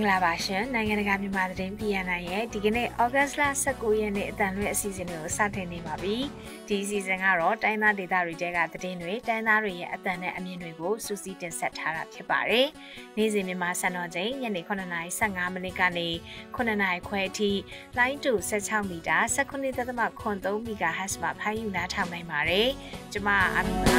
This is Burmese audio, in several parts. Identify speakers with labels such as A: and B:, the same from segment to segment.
A: ္ဂလာပါရှင်နိုင်ငံတကာမြန်မာသတင်းပြန်နိုင်ရဲ့ဒီကနေ့ဩဂတ်စ်လ19ရက်နေ့အတန်လွဲအစီအစဉ်တွေကိုစတင်နေပါပြီဒီအစီအစဉ်ကတော့တိုင်းသားဒေသတွေတဲကသတင်းတွေတိုင်းသားတွေရဲ့အတန်နဲ့အမြင်တွေကိုစူးစီးတင်ဆက်ထားတာဖြစ်ပါတယ်နေ့စဉ်မြန်မာစံတော်ချိန်ညနေ9:15မိနစ်ကနေ9:00ခွဲအထိလိုင်းတူ16မီတာ19.3 MHz မှာဖမ်းယူနားထောင်နိုင်ပါတယ်ကျွန်မအမီပါ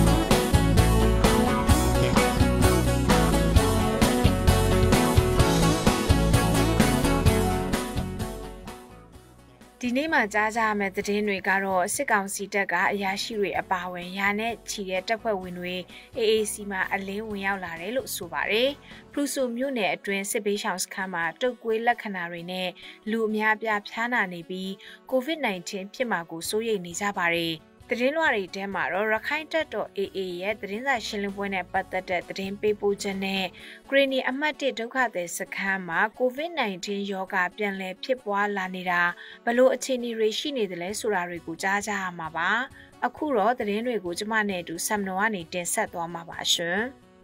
A: ဒီနေ့မှကြားကြရမယ့်သတင်းတွေကတော့စစ်ကောင်စီတပ်ကအရာရှိတွေအပါအဝင်ရာနဲ့ချီတဲ့တပ်ဖွဲ့ဝင်တွေ AAC မှာအလင်းဝင်ရောက်လာတယ်လို့ဆိုပါတယ်။ဖရူဆိုမြို့နယ်အတွင်းစစ်ဘေးရှောင်စခန်းမှာတုတ်ကွေးလက္ခဏာတွေနဲ့လူအများပြားဖျားနာနေပြီး COVID-19 ဖြစ်မှာကိုစိုးရိမ်နေကြပါတယ်။သတင်းလွှာတွေထဲမှာတော့ရခိုင်တပ်တော် AA ရဲ့သတင်းစာရှင်းလင်းပွဲနဲ့ပတ်သက်တဲ့သတင်းပေးပို့ချက်နဲ့ဂရီနီအမှတ်1ဒုက္ခသည်စခန်းမှာ COVID-19 ရောဂါပြန်လည်ဖြစ်ပွားလာနေတာဘလို့အခြေအနေတွေရှိနေတယ်လဲဆိုတာတွေကိုကြားကြရမှာပါအခုတော့သတင်းတွေကိုကျမနဲ့အတူဆမ်နိုကနေတင်ဆက်သွားမှာပါရှင်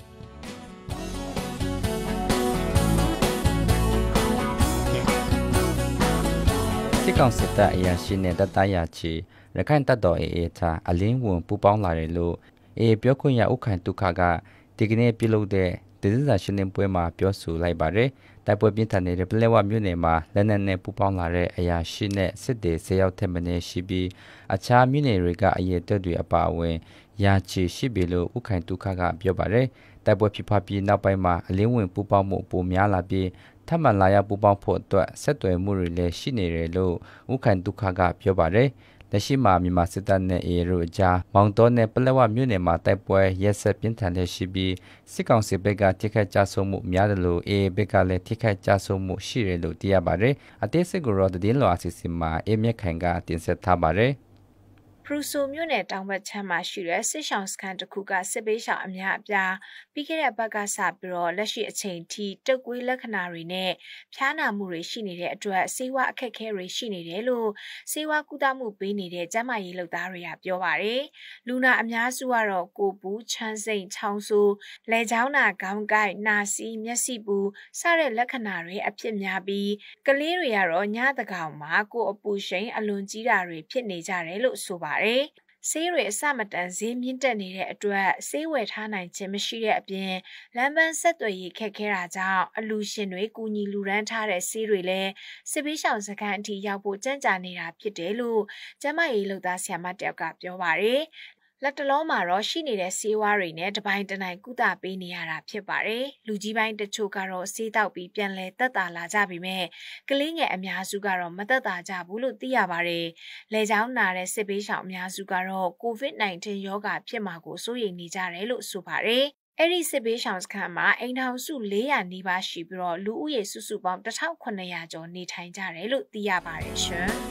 B: စစ်ကောင်စစ်တပ်အရာရှိနဲ့တပ်သားရာချီရခိုင်တပ်တော် AA ထားအလင်းဝင်ပူပေါင်းလာတယ်လို့ AA ပြောခွင့်ရဥက္ကဋ္ဌဒုက္ခကဒီကနေ့ပြုလုပ်တဲ့သတင်းစာရှင်းလင်းပွဲမှာပြောဆိုလိုက်ပါတယ်။တိုက်ပွဲပြင်းထန်နေတဲ့ပလဲဝမြို့နယ်မှာလက်နက်နဲ့ပူပေါင်းလာတဲ့အရာရှိနဲ့စစ်သည်10ယောက်ထက်မနည်းရှိပြီးအခြားမြို့နယ်တွေကအရေးတက်တွေအပါအဝင်ရာချီရှိပြီလို့ဥက္ကဋ္ဌဒုက္ခကပြောပါတယ်။တိုက်ပွဲဖြစ်ပွားပြီးနောက်ပိုင်းမှာအလင်းဝင်ပူပေါင်းမှုပိုများလာပြီးထပ်မံလာရောက်ပူပေါင်းဖို့အတွက်ဆက်သွယ်မှုတွေလည်းရှိနေတယ်လို့ဥက္ကဋ္ဌဒုက္ခကပြောပါတယ်။လက်ရှိမှာမြန်မာစစ်တပ်နဲ့ AA တို့အကြားမောင်တော်နဲ့ပလက်ဝမြို့နယ်မှာတိုက်ပွဲရက်ဆက်ပြင်းထန်တဲ့ရှိပြီးစစ်ကောင်စီဘက်ကထိခိုက်ကြဆုံးမှုများတယ်လို့ AA ဘက်ကလည်းထိခိုက်ကြဆုံးမှုရှိတယ်လို့သိရပါတယ်။အသေးစိတ်ကိုတော့သတင်းလွှာအစီအစဉ်မှာအေးမြက်ခိုင်ကတင်ဆက်ထားပါတယ်။
A: ဖရူဆိုမြို့နယ်တောင်ဘက်ခြမ်းမှာရှိတဲ့စစ်ရှောင်းစခန်းတစ်ခုကစစ်ပေးရှောင်အများအပြားပြီးခဲ့တဲ့ဘက်ကစပြီးတော့လက်ရှိအချိန်ထိတုတ်ကွေးလက္ခဏာတွေနဲ့ဖျားနာမှုတွေရှိနေတဲ့အတွက်ဆေးဝါးအခက်အခဲတွေရှိနေတယ်လို့ဆေးဝါးကုသမှုပေးနေတဲ့ကျန်းမာရေးလုပ်သားတွေကပြောပါတယ်။လူနာအများစုကတော့ကိုပူချမ်းစိန်ချောင်းဆူလဲချောင်းနာခေါင်းကိုက်နာစီမျက်စိပူစတဲ့လက္ခဏာတွေအဖြစ်များပြီးကလေးတွေကတော့ညတကောင်မှာကိုအပူရှိန်အလွန်ကြီးတာတွေဖြစ်နေကြတယ်လို့ဆိုပါတယ်ဆေးတွေအစမတန်ဈေးမြင့်တက်နေတဲ့အတွက်ဆေးဝယ်ထားနိုင်ခြင်းမရှိတဲ့အပြင်လမ်းပန်းဆက်သွယ်ရေးခက်ခဲတာကြောင့်အလူရှင်တွေကူညီလူရန်ထားတဲ့ဆေးတွေလည်းစစ်ပေးရှောင်စခန်းအထိရောက်ဖို့ကြန့်ကြာနေတာဖြစ်တယ်လို့ကျမကြီးလုပ်သားဆရာမတယောက်ကပြောပါတယ်လက်တလုံးမှာတော့ရှိနေတဲ့ဆေးဝါးတွေနဲ့တပိုင်းတနိုင်ကုသပေးနေရတာဖြစ်ပါတယ်။လူကြီးပိုင်းတချို့ကတော့ဆေးတောက်ပြီးပြန်လဲတက်တာလာကြပြီမဲ့ကလေးငယ်အများစုကတော့မတက်တာကြဘူးလို့သိရပါတယ်။လေကြောင်းနာတဲ့စစ်ပေးရှောင်အများစုကတော့ COVID-19 ရောဂါဖြစ်မှာကိုစိုးရိမ်နေကြတယ်လို့ဆိုပါတယ်။အဲ့ဒီစစ်ပေးရှောင်စခန်းမှာအိမ်ထောင်စု400နီးပါးရှိပြီးတော့လူဦးရေစုစုပေါင်း1900ကျော်နေထိုင်ကြတယ်လို့သိရပါတယ်ရှင်။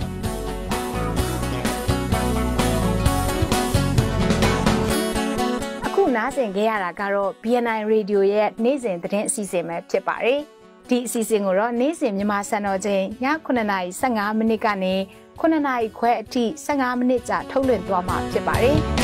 A: နားဆင်ခဲ့ရတာကတော့ BNI Radio ရဲ့နေ့စဉ်သတင်းအစီအစဉ်ပဲဖြစ်ပါတယ်။ဒီအစီအစဉ်ကိုတော့နေ့စဉ်မြန်မာစံတော်ချိန်ည9:15မိနစ်ကနေ9:00ခွဲအထိ15မိနစ်ကြာထုတ်လွှင့်သွားမှာဖြစ်ပါတယ်။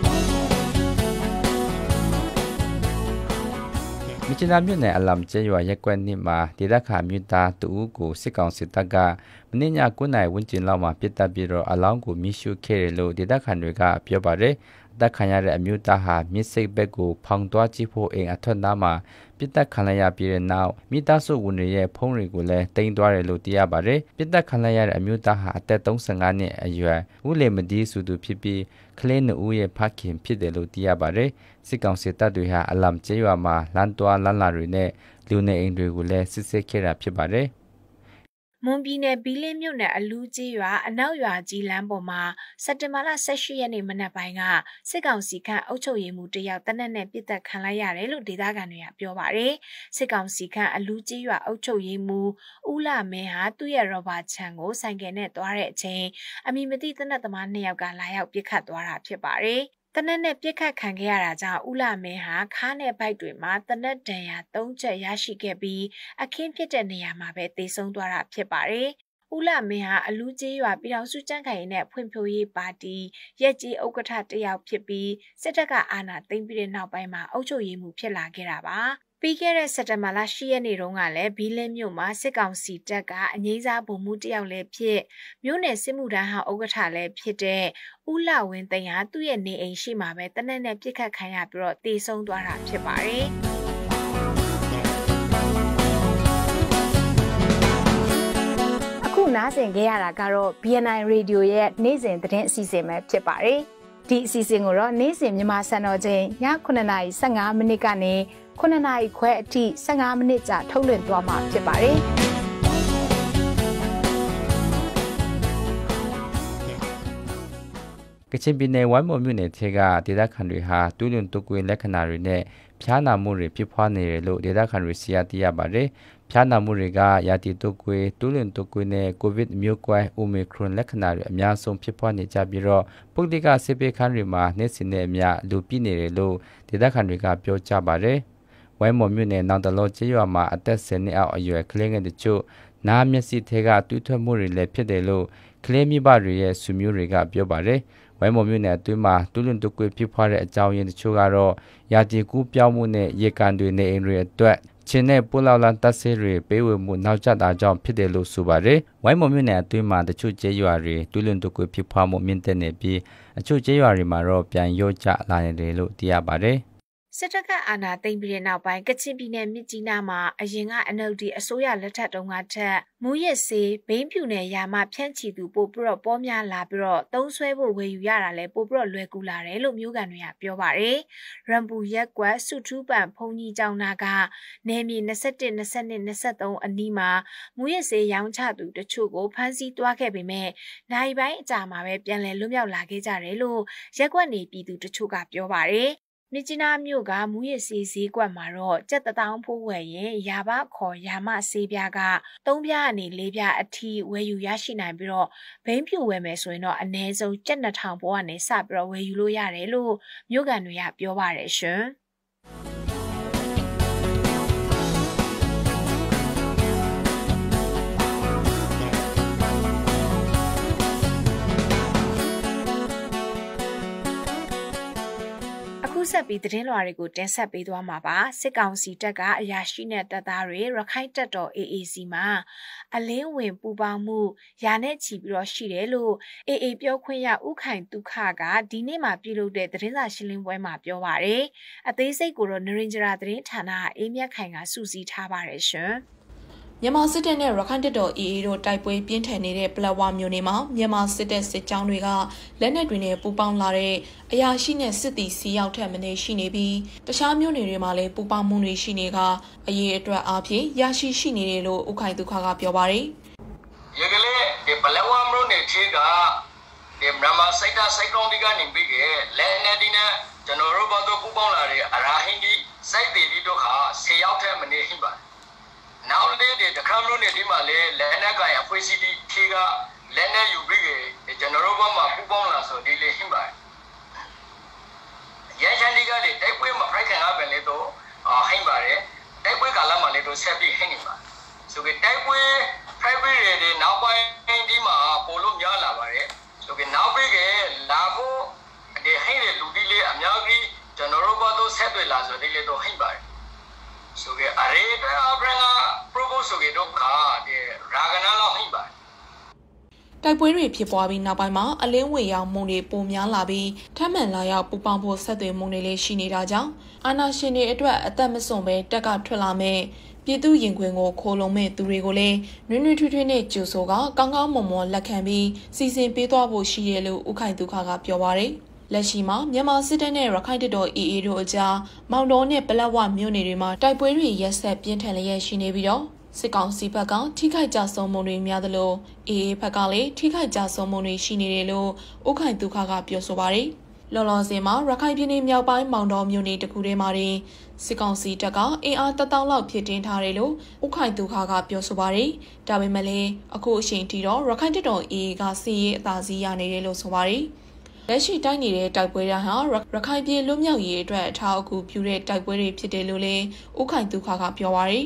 B: မြချနာမြို့နယ်အလမ်ကျဲရွာရက်ကွက်နှစ်မှာဒေသခံမြို့သားတူဦးကိုစစ်ကောင်စစ်တပ်ကမနေ့ည9:00ဝန်းကျင်လောက်မှာပြစ်တက်ပြီးတော့အလောင်းကိုမိရှုခဲ့တယ်လို့ဒေသခံတွေကပြောပါတယ်။တက်ခံရတဲ့အမျိုးသားဟာမြစ်စိတ်ဘက်ကိုဖောင်သွားကြည့်ဖို့အိမ်အထွက်သားမှာပြစ်တက်ခံရပြီးတဲ့နောက်မိသားစုဝင်တွေရဲ့ဖုန်းတွေကိုလည်းတင်သွားတယ်လို့သိရပါတယ်။ပြစ်တက်ခံရတဲ့အမျိုးသားဟာအသက်35နှစ်အရွယ်ဦးလေမဒီစုသူဖြစ်ပြီးကလေး2ဦးရဲ့ဖခင်ဖြစ်တယ်လို့သိရပါတယ်။စစ်ကောင်စစ်တပ်တွေဟာအလမ်ကျေးရွာမှာလမ်းသွားလမ်းလာတွေနဲ့လူနေအိမ်တွေကိုလည်းစစ်ဆေးခဲ့တာဖြစ်ပါတယ်။
A: မွန်ပြည်နယ်ဘီလင်းမြို့နယ်အလူးကြီးရွာအနောက်ရွာကြီးလမ်းပေါ်မှာစက်တင်ဘာလ18ရက်နေ့မနက်ပိုင်းကစစ်ကောင်စီခန့်အုပ်ချုပ်ရေးမှူးတယောက်တနက်နဲ့ပြစ်တက်ခံလိုက်ရတယ်လို့ဒေသခံတွေကပြောပါတယ်။စစ်ကောင်စီခန့်အလူးကြီးရွာအုပ်ချုပ်ရေးမှူးဦးလာမင်းဟာသူ့ရဲ့ရော်ဘာချန်ကိုဆိုင်ကယ်နဲ့သွားတဲ့အချိန်အမည်မသိတနက်သမား2ယောက်ကလာရောက်ပစ်ခတ်သွားတာဖြစ်ပါတယ်။တနက်နဲ့ပြစ်ခတ်ခံခဲ့ရတာကြောင့်ဦးလာမင်းဟာခါးနဲ့ဗိုက်တွေမှာတနက်ဒဏ်ရာ3ချက်ရရှိခဲ့ပြီးအခင်းဖြစ်တဲ့နေရာမှာပဲသေဆုံးသွားတာဖြစ်ပါတယ်။ဦးလာမင်းဟာအလူးကျေးရွာပြည်ထောင်စုကြံ့ခိုင်ရေးနဲ့ဖွံ့ဖြိုးရေးပါတီရက်ကြီးဥက္ကဋ္ဌတယောက်ဖြစ်ပြီးစစ်တပ်ကအာဏာသိမ်းပြီးတဲ့နောက်ပိုင်းမှာအုပ်ချုပ်ရေးမှူးဖြစ်လာခဲ့တာပါ။ပြီးခဲ့တဲ့စက်တဘာလ10ရက်နေ့တုန်းကလည်းဘီလင်းမြို့မှာစစ်ကောင်စီတပ်ကအငိမ့်စားဗိုလ်မှူးတယောက်လည်းဖြစ်မြို့နယ်စစ်မှုထမ်းဟောင်းဥက္ကဋ္ဌလည်းဖြစ်တဲ့ဦးလှဝင်းသိန်းဟာသူ့ရဲ့နေအိမ်ရှိမှာပဲတနက်နဲ့ပြစ်ခတ်ခံရပြီးတော့တေဆုံးသွားတာဖြစ်ပါတယ်
C: အခုနားဆင်ကြရတာကတော့ BNI Radio ရဲ့နေ့စဉ်သတင်းအစီအစဉ်ပဲဖြစ်ပါတယ်ဒီအစီအစဉ်ကိုတော့နေ့စဉ်မြန်မာစံတော်ချိန်ည9:15မိနစ်ကနေ9:00ခွဲအထိ15မိနစ်ကြာထုတ်လွှင့်သွားမှာဖြစ်ပါတယ်
B: ကချင်ပြည်နယ်ဝိုင်းမော်မြို့နယ်ထဲကဒေသခံတွေဟာတူးလွန်တုပ်ကွေးလက္ခဏာတွေနဲ့ဖျားနာမှုတွေဖြစ်ပွားနေတယ်လို့ဒေသခံတွေသိရပါတယ်။ဖျားနာမှုတွေကရာသီတုပ်ကွေးတူးလွန်တုပ်ကွေးနဲ့ကိုဗစ်မျိုးကွဲအိုမီခရွန်လက္ခဏာတွေအများဆုံးဖြစ်ပွားနေကြပြီးတော့ပုဂ္ဂလိကဆေးပေးခန်းတွေမှာနေ့စဉ်နဲ့အမျှလူပြည့်နေတယ်လို့ဒေသခံတွေကပြောကြပါတယ်။ဝိုင်းမော်မြို့နယ်နောင်တလောကျေးရွာမှာအသက်10နှစ်အောက်အရွယ်ကလေးငယ်တချို့နားမျက်စိထဲကတူးထွက်မှုတွေလည်းဖြစ်တယ်လို့ကလေးမိဘတွေရဲ့ဆွေမျိုးတွေကပြောပါတယ်။ဝိုင်းမော်မြို့နယ်အတွင်းမှာတူးလွန်တုပ်ကွေးဖြစ်ပွားတဲ့အကြောင်းရင်းတချို့ကတော့ရာသီကူးပြောင်းမှုနဲ့ရေကန်တွေနေအိမ်တွေအတွက်ချင်းနဲ့ပိုးလောက်လန်တပ်ဆေးတွေပေးဝေမှုနောက်ကျတာကြောင့်ဖြစ်တယ်လို့ဆိုပါတယ်။ဝိုင်းမော်မြို့နယ်အတွင်းမှာတချို့ကျေးရွာတွေတူးလွန်တုပ်ကွေးဖြစ်ပွားမှုမြင့်တက်နေပြီးအချို့ကျေးရွာတွေမှာတော့ပြန်လျော့ကျလာနေတယ်လို့သိရပါတယ်။
A: စစ်တပ်ကအာဏာသိမ်းပြီးတဲ့နောက်ပိုင်းကချင်ပြည်နယ်မြစ်ကြီးနားမှာအရင်က NLD အစိုးရလက်ထက်တုန်းကထက်မူရစ်စေးဘိန်းဖြူနယ်ယာမဖြန့်ချီသူပို့ပြီးတော့ပေါများလာပြီးတော့သုံးဆွဲဖို့ဝယ်ယူရတာလဲပို့ပြီးတော့လွယ်ကူလာတယ်လို့မျိုးကန်တွေကပြောပါတယ်။ရမ်ပူရက်ကွက်စုထူးပန်ဖုန်ကြီးကျောင်းနာကနေမြေ21 22 23အနီးမှာမူရစ်စေးရောင်းချသူတချို့ကိုဖမ်းဆီးသွားခဲ့ပေမဲ့နိုင်ပိုင်းအကြာမှာပဲပြန်လည်လွတ်မြောက်လာခဲ့ကြတယ်လို့ရက်ကွက်နေပြည်သူတချို့ကပြောပါတယ်။မြစ်ကြီးနားမြို့ကမူရစ်စေးဈေးကွက်မှာတော့ကျပ်1000ဖိုးဝယ်ရင်ယာဘခေါ်ယာမဆေးပြားက3ပြားကနေ4ပြားအထိဝယ်ယူရရှိနိုင်ပြီးတော့ဘိန်းဖြူဝယ်မယ်ဆိုရင်တော့အနည်းဆုံးကျပ်2000ဖိုးကနေစပြီးတော့ဝယ်ယူလို့ရတယ်လို့မြို့ကန်တွေကပြောပါတယ်ရှင်။ဆက်ပြီးသတင်းလွှာတွေကိုတင်ဆက်ပေးသွားမှာပါစစ်ကောင်စီတပ်ကအရာရှိနဲ့တပ်သားတွေရခိုင်တပ်တော် AAC မှာအလင်းဝင်ပူပေါင်းမှုယာနဲ့ချီပြီးတော့ရှိတယ်လို့ AA ပြောခွင့်ရဥခိုင်ဒုက္ခကဒီနေ့မှပြုလုပ်တဲ့သတင်းစာရှင်းလင်းပွဲမှာပြောပါတယ်အသေးစိတ်ကိုတော့နရင်ဂျရာသတင်းဌာနအေးမြတ်ခိုင်ကစုစည်းထားပါတယ်ရှင်
D: မြန်မာစစ်တပ်နဲ့ရခိုင်တပ်တော် AA တို့တိုက်ပွဲပြင်းထန်နေတဲ့ပလက်ဝမြို့နယ်မှာမြန်မာစစ်တပ်စစ်ကြောင်းတွေကလက်နက်တွေနဲ့ပူးပေါင်းလာတဲ့အရာရှိနဲ့စစ်သည်စီရောက်ထက်မနည်းရှိနေပြီးတခြားမြို့နယ်တွေမှာလည်းပူးပေါင်းမှုတွေရှိနေကအရေးအတွက်အားဖြင့်ရရှိနေတယ်လို့ဥခိုင်ဒုက္ခကပြောပါတယ်
E: ။ဒီကလေးဒီပလက်ဝမြို့နယ်ထဲကဒီမြန်မာစစ်တပ်စစ်ကောင်တွေကနေပြီးလက်နက်တွေနဲ့ကျွန်တော်တို့ဘာလို့ပူးပေါင်းလာတဲ့အရာဟင်းကြီးစိတ်တွေတို့ခါစီရောက်ထက်မနည်းရှိပါတယ်နောက်လေးတဲ့တခါမျိုးနဲ့ဒီမှာလေလက်နက်ကိုင်အဖွဲ့အစည်းတွေကလက်နက်ယူပြီးကျွန်တော်တို့ဘက်မှာပူပေါင်းလာဆိုဒီလေရှိပါတယ်ရချန်ဒီကလေတိုက်ပွဲမှာဖိုက်ခံရပဲလေတော့ဟိမ့်ပါတယ်တိုက်ပွဲကာလမှာလေတော့ဆက်ပြီးဟိမ့်နေပါဆိုကြတိုက်ပွဲဖိုက်ပြီးတွေနောက်ပိုင်းဒီမှာပိုလို့များလာပါတယ်ဆိုကြနောက်ပြီးလာဖို့ဒီဟိမ့်တဲ့လူဒီလေအများကြီးကျွန်တော်တို့ဘက်တော့ဆက်တွေ့လာဆိုဒီလေတော့ဟိမ့်ပါတယ်ဆိုကြအရေးတော့အပရငါ propose ဆိုကြတော့ခါဒီရာဂနာလောက်ဟိပါ
D: တိုက်ပွဲတွေဖြစ်ပွားပြီးနောက်ပိုင်းမှာအလင်းဝေရောက်မှုတွေပိုများလာပြီးထပ်မံလာရောက်ပူပေါင်းဖို့ဆက်သွယ်မှုတွေလည်းရှိနေတာကြောင့်အာဏာရှင်တွေအတွက်အသက်မစွန့်ပဲတက်ကထွက်လာမဲ့ပြည်သူရင်ခွင်ကိုခိုးလုံမဲ့သူတွေကိုလည်းနွေ့နွေ့ထွေးထွေးနဲ့ကြိုဆိုကကောင်းကောင်းမွန်မွန်လက်ခံပြီးစီစဉ်ပေးသွားဖို့ရှိရလို့ဥခိုင်ဒုက္ခကပြောပါတယ်လက်ရှိမှာမြန်မာစစ်တပ်နဲ့ရခိုင်တပ်တော် AA တို့အကြားမောင်တော်နဲ့ပလက်ဝမြို့နယ်တွေမှာတိုက်ပွဲတွေရက်ဆက်ပြင်းထန်လျက်ရှိနေပြီးတော့စစ်ကောင်စီဘက်ကထိခိုက်ကြဆုံးမှုတွေများသလို AA ဘက်ကလည်းထိခိုက်ကြဆုံးမှုတွေရှိနေတယ်လို့ဥခိုင်ဒုက္ခကပြောဆိုပါတယ်။လော်လော်စင်မှာရခိုင်ပြည်နယ်မြောက်ပိုင်းမောင်တော်မြို့နယ်တခုထဲမှာစစ်ကောင်စီတပ်ကအင်အား1000လောက်ဖြစ်တင်ထားတယ်လို့ဥခိုင်ဒုက္ခကပြောဆိုပါတယ်။ဒါပေမဲ့လည်းအခုအချိန်ထိတော့ရခိုင်တပ်တော် AA ကစီးရဲအသာစီးရနေတယ်လို့ဆိုပါတယ်။လက်ရှိတိုက်နေတဲ့တိုက်ပွဲတွေဟာရခိုင်ပြည်လွတ်မြောက်ရေးအတွက်အထောက်အကူပြုတဲ့တိုက်ပွဲတွေဖြစ်တယ်လို့လည်းဥခိုင်ဒုက္ခကပြောပါရယ်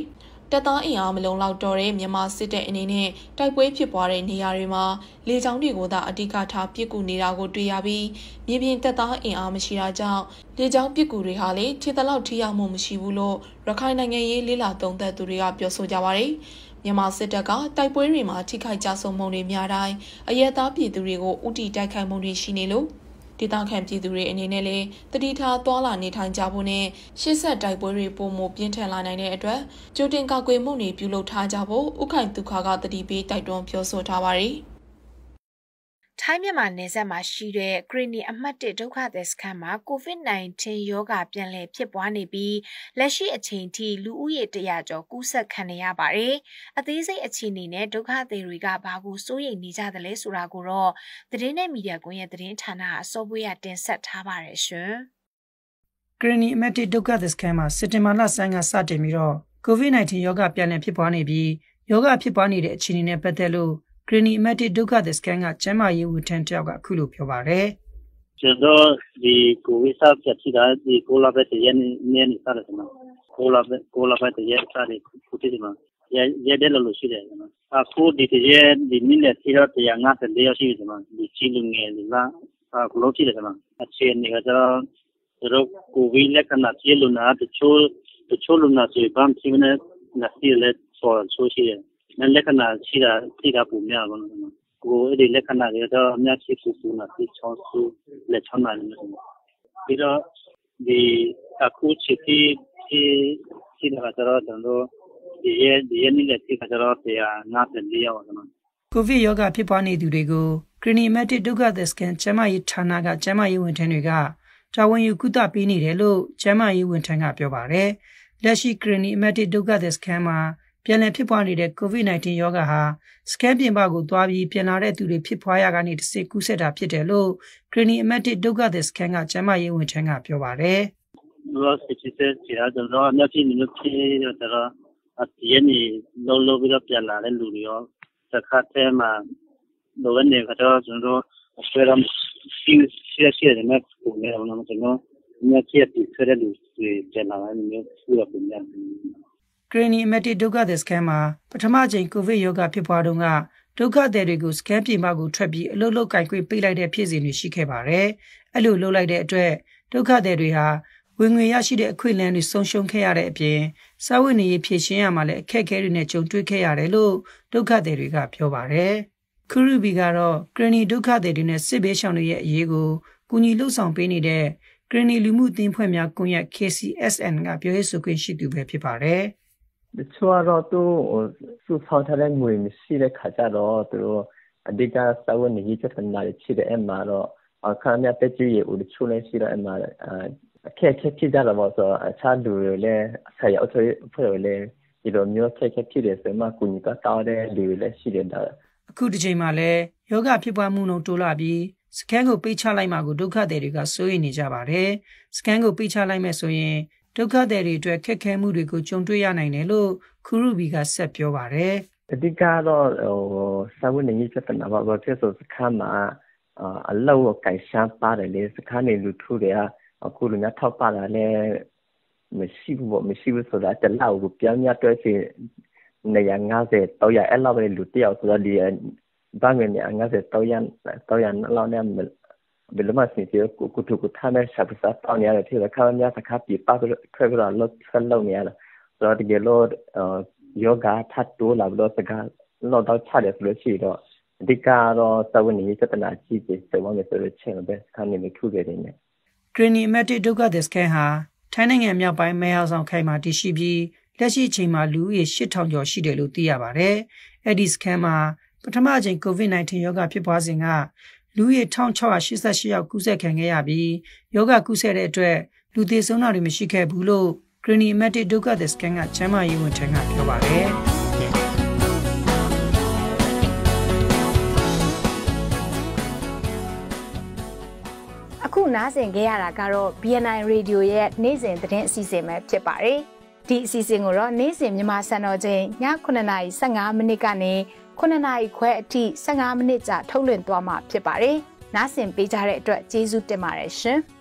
D: တပ်သားအင်အားမလုံလောက်တော့တဲ့မြန်မာစစ်တပ်အနေနဲ့တိုက်ပွဲဖြစ်ပွားတဲ့နေရာတွေမှာလေကြောင်းတွေကိုသာအဓိကထားပစ်ကူနေတာကိုတွေ့ရပြီးမြေပြင်တပ်သားအင်အားမရှိတာကြောင့်လေကြောင်းပစ်ကူတွေဟာလေခြေတလောက်ထိရောက်မှုမရှိဘူးလို့ရခိုင်နိုင်ငံရေးလေးလာသုံးသပ်သူတွေကပြောဆိုကြပါတယ်။မြန်မာစစ်တပ်ကတိုက်ပွဲတွေမှာထိခိုက်ကြဆုံးမှုတွေများတိုင်းအရက်သားပြည်သူတွေကိုဥတီတိုက်ခိုက်မှုတွေရှိနေလို့ဒေသခံပြည်သူတွေအနေနဲ့လည်းတတိထားသွားလာနေထိုင်ကြဖို့နဲ့ရှေ့ဆက်တိုက်ပွဲတွေပုံမပြင်းထန်လာနိုင်တဲ့အတွက်ကြိုတင်ကာကွယ်မှုတွေပြုလုပ်ထားကြဖို့ဥခိုင်ဒုက္ခကတတိပေးတိုက်တွန်းပြောဆိုထားပါတယ်။
A: ထိုင်းမြန်မာနယ်စပ်မှာရှိတဲ့ဂရီနီအမှတ်1ဒုက္ခသည်စခန်းမှာ COVID-19 ရောဂါပြန်လည်ဖြစ်ပွားနေပြီးလက်ရှိအချိန်ထိလူဦးရေ100ကျော်ကူးစက်ခံနေရပါတယ်။အသေးစိတ်အခြေအနေနဲ့ဒုက္ခသည်တွေကဘာကိုစိုးရိမ်နေကြသလဲဆိုတာကိုတော့သတင်းနဲ့မီဒီယာကွန်ရဲ့သတင်းဌာနအစောပွေးရတင်ဆက်ထားပါတယ်ရှင်
F: ။ဂရီနီအမှတ်1ဒုက္ခသည်စခန်းမှာစက်တင်ဘာလဆန်းကစတင်ပြီးတော့ COVID-19 ရောဂါပြန်လည်ဖြစ်ပွားနေပြီးရောဂါဖြစ်ပွားနေတဲ့အခြေအနေနဲ့ပတ်သက်လို့ဂရီနီအမတ်ဒုက္ခသည်စခန်းကကျန်းမာရေးဝန်ထမ်းတယောက်ကအခုလိုပြောပါတယ်
G: ။ကျွန်တော်ဒီကိုဗစ်ဆောက်ဖြစ်တာဒီကိုလာပဲတရနေနေစားတယ်နော်။ကိုလာပဲတရစားတယ်ခုတည်းမှာရတဲ့လို့ရှိတယ်နော်။အခုဒီတရဒီမိနစ်စီတော့150ရောက်ရှိတယ်နော်။ဒီချီလူငယ်လားအခုလို့ရှိတယ်နော်။အခြေအနေကတော့တို့ကိုဗစ်လက္ခဏာပြလို့နာတချို့လူနာတွေဗမ်းစီနေနာစီလက်ဆိုရှိတယ်။လက္ခဏာရှိတာပုံများပါတော့ကိုယ်ဒီလက္ခဏာတွေတော့အများကြီးစုနာပြီးချောင်းစုလက်ချောင်းနိုင်တယ်ပြီးတော့ဒီအခုချစ်ရှိတာတော့ကျွန်တော်ဒီရဲ့နေ့လက်ရှိကတော့150ရောက်တော့
F: ကိုဗစ်ရောဂါဖြစ်ပွားနေသူတွေကိုဂရီနီအမတ်ဒုက္ခသည်စခန်းကျန်းမာရေးဌာနကကျန်းမာရေးဝန်ထမ်းတွေကတာဝန်ယူကုသပေးနေတယ်လို့ကျန်းမာရေးဝန်ထမ်းကပြောပါတယ်လက်ရှိဂရီနီအမတ်ဒုက္ခသည်စခန်းမှာပြန်လည်ဖြစ်ပွားနေတဲ့ COVID-19 ရောဂါဟာစကန်းပြင်ပကိုသွားပြီးပြန်လာတဲ့သူတွေဖြစ်ပွားရကနေတစ်စိကူးဆက်တာဖြစ်တယ်လို့ဂရီနီအမတ်ဒုက္ခသည်စခန်းကကျန်းမာရေးဝန်ထမ်းကပြောပါတယ်
G: ။လောစစ်စစ်စီရာတော့အများကြီးမျိုးဖြစ်တော့အတီးနေလောပြီးတော့ပြန်လာတဲ့လူတွေရောစကားထဲမှာလောနေကတော့ကျွန်တော်ဆွဲရမ်းရှိတယ်နဲ့ပုံနဲ့တော့ကျွန်တော်အများကြီးပြီးဆွဲတဲ့လူတွေပြန်လာတဲ့မျိုးပူရပုံများ
F: ဂရီနီအမတ်ဒုက္ခသည်စခန်းမှာပထမချိန်ကိုဗစ်ရောဂါဖြစ်ပွားတုန်းကဒုက္ခသည်တွေကိုစခန်းပြင်ပကိုထွက်ပြီးအလုပ်လုပ်ကိုင်ခွင့်ပေးလိုက်တဲ့ဖြစ်စဉ်တွေရှိခဲ့ပါတယ်။အဲ့လိုလုပ်လိုက်တဲ့အတွက်ဒုက္ခသည်တွေဟာဝင်ငွေရရှိတဲ့အခွင့်အလမ်းတွေဆုံးရှုံးခဲ့ရတဲ့အပြင်စာဝတ်နေရေးဖြည့်ရှင်းရမှာလည်းအခက်အခဲတွေနဲ့ကြုံတွေ့ခဲ့ရတယ်လို့ဒုက္ခသည်တွေကပြောပါတယ်။ခရူဘီကတော့ဂရီနီဒုက္ခသည်တွေနဲ့စစ်ဘေးရှောင်တွေရဲ့အရေးကိုကူညီလှုပ်ဆောင်ပေးနေတဲ့ဂရီနီလူမှုအသင်းဖွဲ့များကွန်ရက် KCSN ကပြောရေးဆိုခွင့်ရှိသူပဲဖြစ်ပါတယ်။
H: တချို့တော့သူစုဆောင်းထားတဲ့ငွေမရှိတဲ့ခါကျတော့သူအဓိကစာဝတ်နေရေးပြဿနာတွေဖြစ်တဲ့အမှာတော့အခါမြတ်တက်ကြီးဦးတချို့လည်းရှိတော့အမှာအခက်ဖြစ်ကြတော့ပေါ့ဆိုအခြားလူတွေလည်းဆရာအထွေဖွဲ့တွေလည်းဒီလိုမျိုးအခက်ဖြစ်တယ်ဆိုမှကိုကြီးကတောင်းတဲ့လူတွေလည်းရှိတယ်တော့
F: အခုဒီချိန်မှာလည်းယောဂဖြစ်ပွားမှုနှုန်းတိုးလာပြီးစကန်ကိုပိတ်ချလိုက်မှကိုဒုက္ခသည်တွေကစိုးရိမ်နေကြပါတယ်စကန်ကိုပိတ်ချလိုက်မယ်ဆိုရင်ဒုက္ခသည်တွေအတွက်ခက်ခဲမှုတွေကိုကြုံတွေ့ရနိုင်တယ်လို့ခရူဘီကဆက်ပြောပါတယ်
H: ။အဓိကတော့စာဝတ်နေရေးပြဿနာပါပဲဖြစ်ဆိုစခန်းမှာအလောက်ကိုကိုင်ရှားပါတယ်လေစခန်းနေလူထုတွေကအခုလူများထောက်ပါလာလဲမရှိဘူးဆိုတာတလောက်ကိုပြောင်းရတွဲစီ150 300အဲ့လောက်ပဲလူတယောက်ဆိုတော့ဒီဘာငွေနဲ့50 300လောက်နဲ့ဘယ်လိုမှစီစီကိုတူကိုထားမဲ့ရှာပစားတောင်းရတယ်ဖြစ်တယ်ခါမများစကားပြပါတော့ထွက်ကြတော့လောက်ဆက်လောက်နေရတာဆိုတော့ဒီလိုယောဂထတ်တိုးလာလို့စကားလောက်တော့ချတယ်ဆိုလို့ရှိတော့အဓိကတော့သဝနေပြဿနာကြီးကြီးစေဝမယ်ဆိုလို့ချင်းပဲခါနေမိထုခဲ့တယ်နဲ့
F: ဂရီနီအမတ်ဒုက္ခသည်စခန်းဟာထိုင်းနိုင်ငံမြောက်ပိုင်းမဲဟောင်ဆောင်ခိုင်မှာတည်ရှိပြီးလက်ရှိအချိန်မှာလူဦးရေ 8000 ကျော်ရှိတယ်လို့သိရပါတယ်။အဲဒီစခန်းမှာပထမအကြိမ် COVID-19 ရောဂါဖြစ်ပွားစဉ်ကလူဦးရေ1688ယောက်ကူးစက်ခံခဲ့ရပြီးယောဂကူးစက်တဲ့အတွက်လူသေဆုံးတာတွေမရှိခဲ့ဘူးလို့ဂရီနီအမတ်ဒုက္ခသည်စခန်းကကျန်းမာရေးဝန်ထမ်းကပြောပါတယ်။
C: အခုနားဆင်ခဲ့ရတာကတော့ BNI Radio ရဲ့နေ့စဉ်သတင်းအစီအစဉ်ပဲဖြစ်ပါတယ်။ဒီအစီအစဉ်ကိုတော့နေ့စဉ်မြန်မာစံတော်ချိန်ည9:15 မိနစ်ကနေ9:00ခွဲအထိ15မိနစ်ကြာထုတ်လွှင့်သွားမှာဖြစ်ပါတယ်။နားဆင်ပေးကြတဲ့အတွက်ကျေးဇူးတင်ပါတယ်ရှင်။